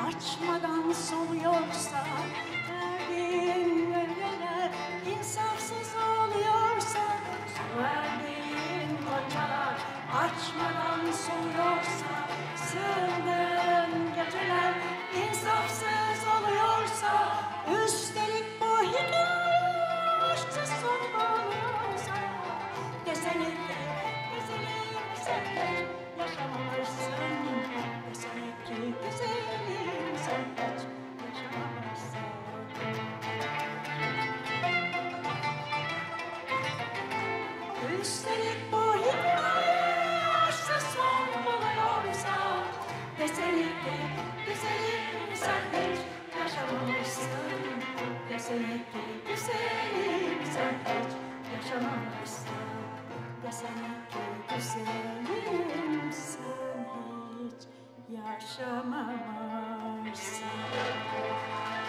açmadan soluyorsa, verdiğin ömürler insafsız oluyorsa, verdiğin kocalar açmadan soluyorsa, sığındığın geceler insafsız oluyorsa, üstelik bu hikaye aşksız olmalıysa, desene ki sen hiç yaşamamışsın, desene ki güzelim sen hiç yaşamamışsın. Üstelik bu hikaye aşksız olmalıysa, desene ki güzelim sen hiç yaşamamışsın, desene ki güzelim sen hiç yaşamamışsın, desene ki güzelim sen hiç yaşamamışsın.